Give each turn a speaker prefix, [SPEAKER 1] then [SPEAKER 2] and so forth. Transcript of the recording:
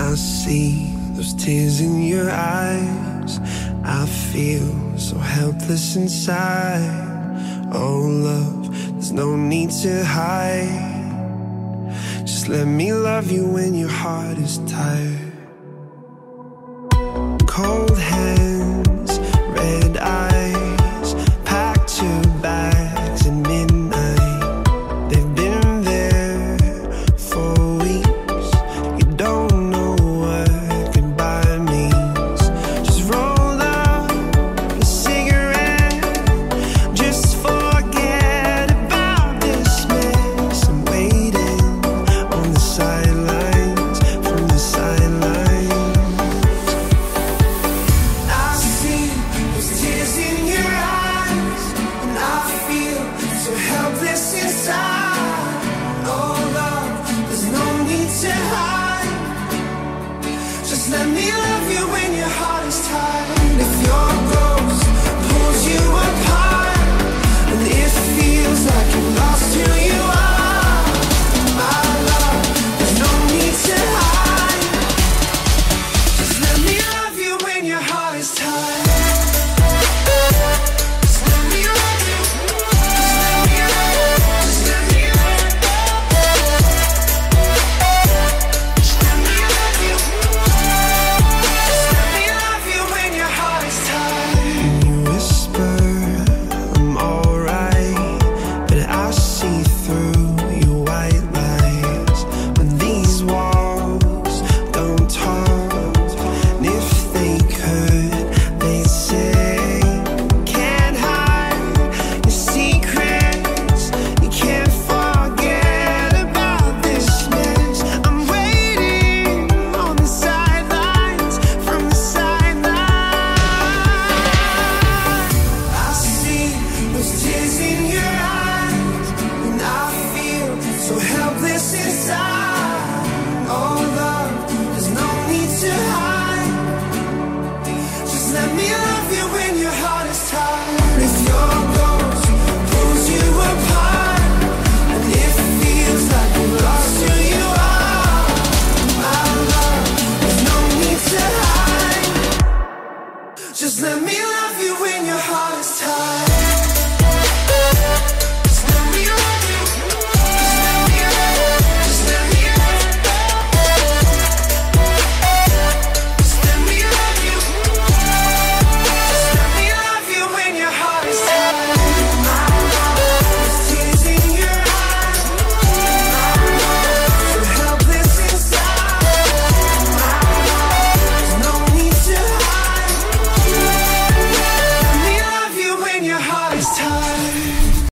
[SPEAKER 1] I see those tears in your eyes. I feel so helpless inside. Oh love, there's no need to hide. Just let me love you when your heart is tired. Cold hands, red eyes, packed your bags at midnight. They've been there for weeks. You don't know what goodbye means. Just roll up a cigarette. Just forget about this mess. I'm waiting on the sidelines, from the sidelines. I see those tears in your eyes, and I feel so helpless inside. Oh love, there's no need to hide. Just let me love you when your heart is tired. If you're